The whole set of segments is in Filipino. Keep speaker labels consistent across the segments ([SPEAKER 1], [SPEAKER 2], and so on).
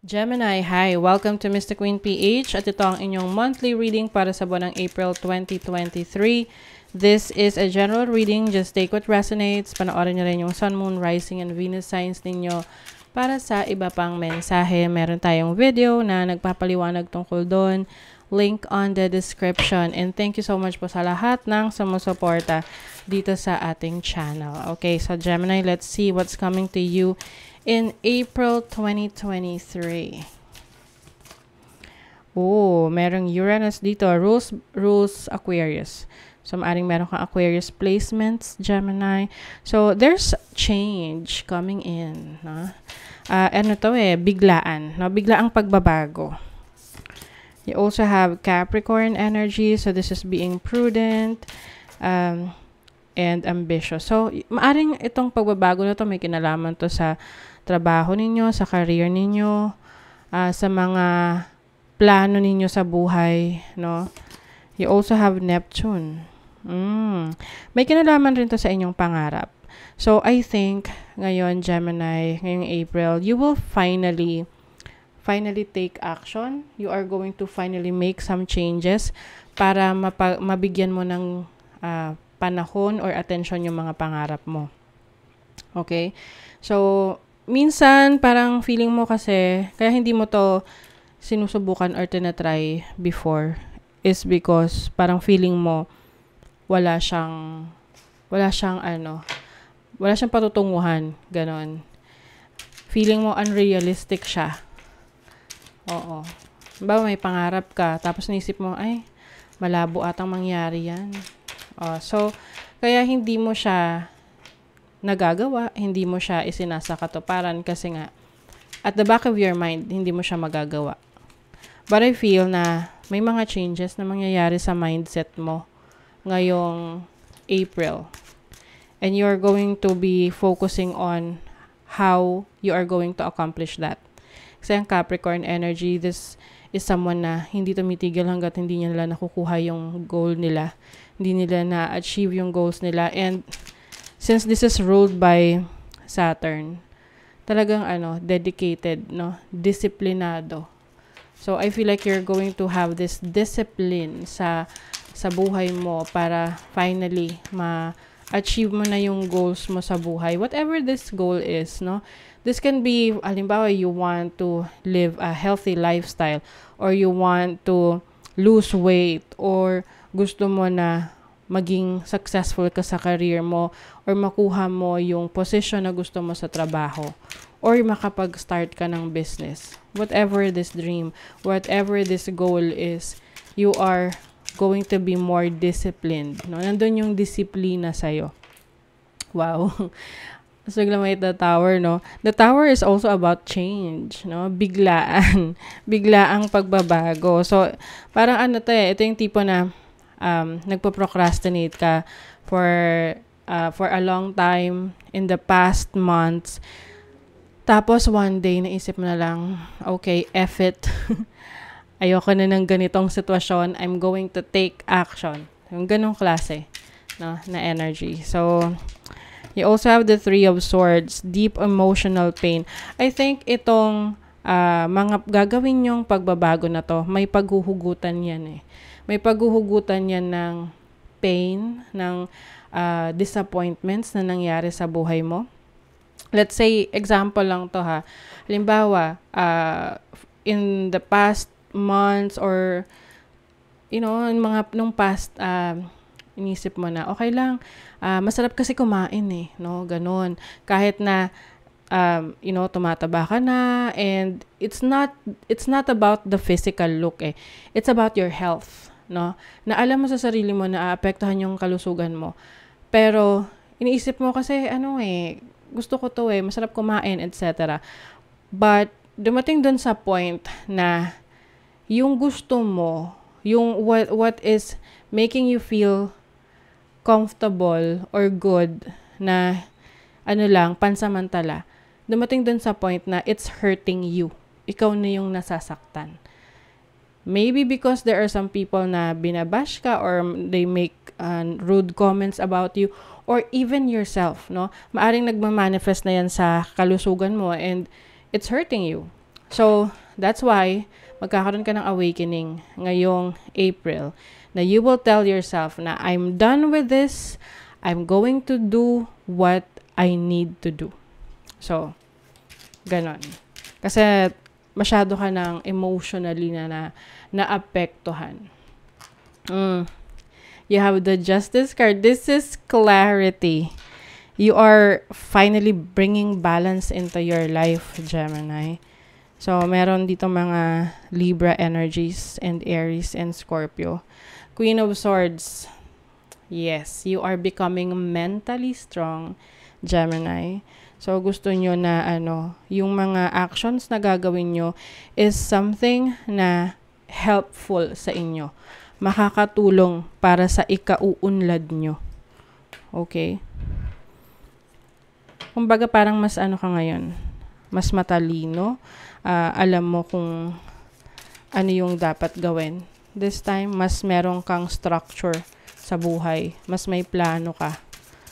[SPEAKER 1] Gemini, hi! Welcome to Mr. Queen PH at ito ang inyong monthly reading para sa buwan ng April 2023. This is a general reading. Just take what resonates. Panoorin nyo rin yung Sun, Moon, Rising, and Venus signs ninyo para sa iba pang mensahe. Meron tayong video na nagpapaliwanag tungkol doon. Link on the description. And thank you so much po sa lahat ng sumusuporta dito sa ating channel. Okay, so Gemini, let's see what's coming to you in April 2023. Oh, merong Uranus dito. Rules Aquarius. So, maaring meron kang Aquarius placements, Gemini. So, there's change coming in. No? Ano to biglaan. No? Biglaang pagbabago. You also have Capricorn energy. So, this is being prudent and ambitious. So, maaring itong pagbabago na to may kinalaman to sa trabaho ninyo, sa career ninyo, sa mga plano ninyo sa buhay, no? You also have Neptune. May kinalaman rin to sa inyong pangarap. So, I think, ngayon, Gemini, ngayong April, you will finally take action. You are going to finally make some changes para mabigyan mo ng panahon or attention yung mga pangarap mo. Okay? So, minsan, parang feeling mo kasi, kaya hindi mo to sinusubukan or tinatry before is because parang feeling mo wala siyang patutunguhan, ganon. Feeling mo unrealistic siya. Oo. Ba may pangarap ka, tapos naisip mo, ay, malabo atang mangyari yan. So, kaya hindi mo siya nagagawa, hindi mo siya isinasakatuparan kasi nga, at the back of your mind, hindi mo siya magagawa. But I feel na may mga changes na mangyayari sa mindset mo ngayong April. And you're going to be focusing on how you are going to accomplish that. Kasi ang Capricorn energy, this is someone na hindi tumitigil hanggat hindi nila nakukuha yung goal nila. Hindi nila na-achieve yung goals nila. And since this is ruled by Saturn, talagang dedicated, no? Disiplinado. So, I feel like you're going to have this discipline sa buhay mo para finally ma-achieve mo na yung goals mo sa buhay. Whatever this goal is, no? This can be, halimbawa, you want to live a healthy lifestyle or you want to lose weight or gusto mo na maging successful ka sa career mo or makuha mo yung position na gusto mo sa trabaho or makapag-start ka ng business. Whatever this dream, whatever this goal is, you are going to be more disciplined. No? Nandun yung disiplina sa'yo. Wow. So, may the tower, no? The tower is also about change, no? Biglaan. Biglaang pagbabago. So, parang ito yung tipo na nagpo-procrastinate ka for a long time in the past months. Tapos, one day, naisip mo na lang, okay, F it. Ayoko na ng ganitong sitwasyon. I'm going to take action. Yung ganong klase, no, na energy. So, you also have the Three of Swords, deep emotional pain. I think itong mga gagawin yung pagbabago na to, may paghuhugutan yan May paghuhugutan yan ng pain, ng disappointments na nangyari sa buhay mo. Let's say, example lang to ha. Halimbawa, in the past months or, nung past, inisip mo na, okay lang, masarap kasi kumain no, ganon. Kahit na, tumataba ka na, and it's not about the physical look It's about your health, no? Na alam mo sa sarili mo na aapektuhan yung kalusugan mo. Pero, iniisip mo kasi, gusto ko to masarap kumain, etc. But, dumating dun sa point na, yung gusto mo, yung what is making you feel comfortable or good na pansamantala, dumating dun sa point na it's hurting you. Ikaw na yung nasasaktan. Maybe because there are some people na binabash ka or they make rude comments about you or even yourself, no? Maaring nagmamanifest na yan sa kalusugan mo and it's hurting you. So, that's why magkakaroon ka ng awakening ngayong April na you will tell yourself na I'm done with this. I'm going to do what I need to do. So, ganon. Kasi masyado ka ng emotionally na naapektuhan. You have the Justice card. This is clarity. You are finally bringing balance into your life, Gemini. So, meron dito mga Libra energies and Aries and Scorpio. Queen of Swords. Yes, you are becoming mentally strong, Gemini. So, gusto nyo na yung mga actions na gagawin nyo is something na helpful sa inyo. Makakatulong para sa ikauunlad nyo. Okay? Kumbaga parang mas ka ngayon. Mas matalino. Alam mo kung ano yung dapat gawin. This time, mas meron kang structure sa buhay. Mas may plano ka.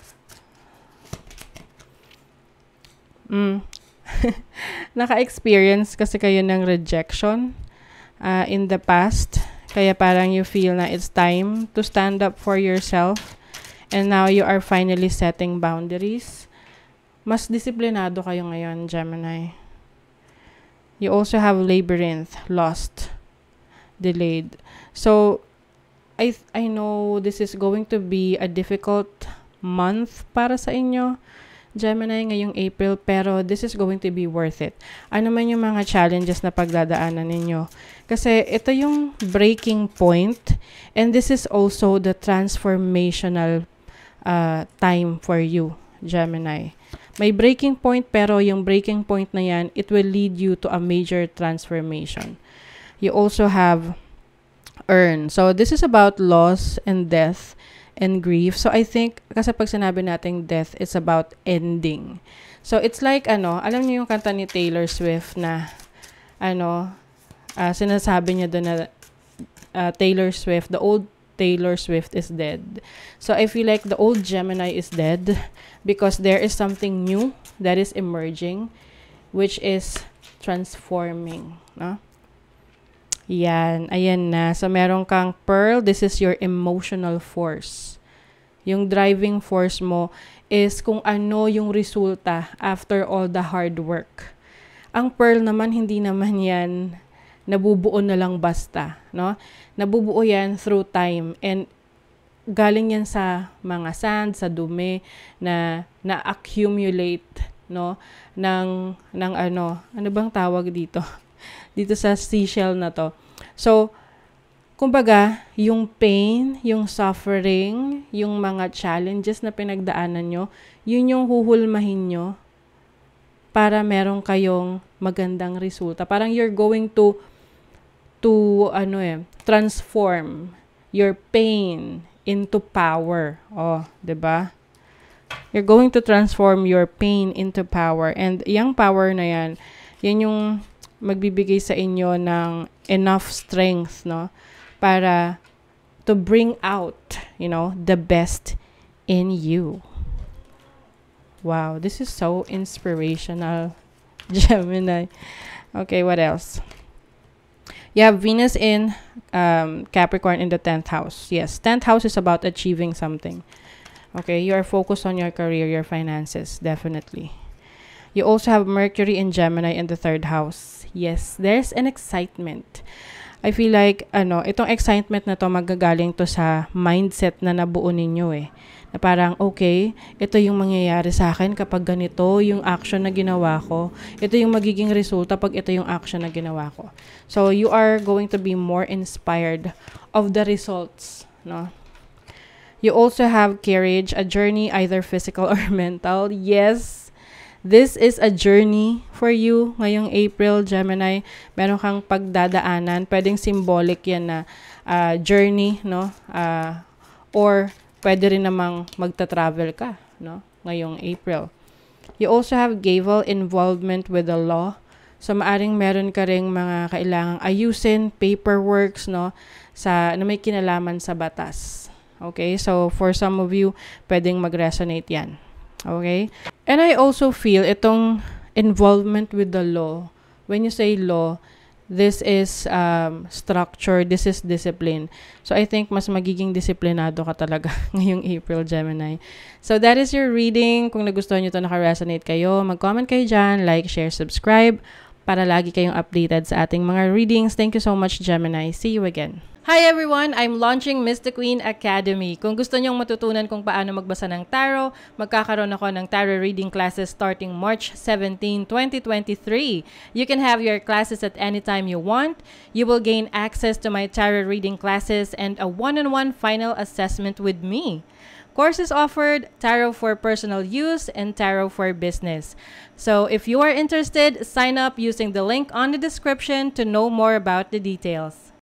[SPEAKER 1] Naka-experience kasi kayo ng rejection in the past. Kaya parang you feel na it's time to stand up for yourself. And now you are finally setting boundaries. Mas disiplinado kayo ngayon, Gemini. You also have labyrinth, lost, delayed. So, I know this is going to be a difficult month para sa inyo, Gemini, ngayong April, pero this is going to be worth it. Ano man yung mga challenges na pagdadaanan ninyo. Kasi ito yung breaking point, and this is also the transformational time for you, Gemini. May breaking point, pero yung breaking point na yan, it will lead you to a major transformation. You also have earn. So, this is about loss and death and grief. So, I think, kasi pag sinabi natin death, it's about ending. So, it's like, alam niyo yung kanta ni Taylor Swift na, sinasabi niya doon na Taylor Swift, the old Taylor Swift is dead. So, I feel like the old Gemini is dead because there is something new that is emerging, which is transforming, no? Yan, ayan na. So, meron kang Pearl. This is your emotional force. Yung driving force mo is kung ano yung resulta after all the hard work. Ang Pearl naman, hindi naman yan nabubuo na lang basta, no? Nabubuo yan through time. And galing yan sa mga sand, sa dumi, na na-accumulate, no? Ng ano bang tawag dito? Dito sa seashell na to. So, kumbaga, yung pain, yung suffering, yung mga challenges na pinagdaanan nyo, yun yung huhulmahin nyo para meron kayong magandang resulta. Parang you're going to transform your pain into power. Oh, 'di ba? You're going to transform your pain into power. And yung power na yan yung magbibigay sa inyo ng enough strength, no? Para to bring out, the best in you. Wow, this is so inspirational, Gemini. Okay, what else? You have Venus in Capricorn in the 10th house. Yes, 10th house is about achieving something. Okay, you are focused on your career, your finances, definitely. You also have Mercury in Gemini in the 3rd house. Yes, there's an excitement. I feel like, itong excitement na to magagaling to sa mindset na nabuo ninyo eh. Na parang, okay, ito yung mangyayari sa akin kapag ganito yung action na ginawa ko. Ito yung magiging resulta pag ito yung action na ginawa ko. So, you are going to be more inspired of the results, no? You also have Courage, a journey either physical or mental. Yes, this is a journey for you ngayong April, Gemini. Meron kang pagdadaanan. Pwedeng symbolic yan na journey, no? Or pwede rin namang magta-travel ka, no? Ngayong April. You also have Gavel, involvement with the law. So, maaring meron ka ring mga kailangang ayusin, paperworks, no? Na may kinalaman sa batas. Okay? So, for some of you, pwedeng mag-resonate yan. Okay? And I also feel itong involvement with the law when you say law, this is structure, this is discipline. So, I think mas magiging disiplinado ka talaga ngayong April, Gemini. So, that is your reading. Kung nagustuhan nyo ito, naka-resonate kayo, mag-comment kayo dyan, like, share, subscribe, para lagi kayong updated sa ating mga readings. Thank you so much, Gemini. See you again. Hi everyone! I'm launching Mystic Queen Academy. Kung gusto nyong matutunan kung paano magbasa ng tarot, magkakaroon ako ng tarot reading classes starting March 17, 2023. You can have your classes at any time you want. You will gain access to my tarot reading classes and a one-on-one final assessment with me. Courses offered, tarot for personal use and tarot for business. So if you are interested, sign up using the link on the description to know more about the details.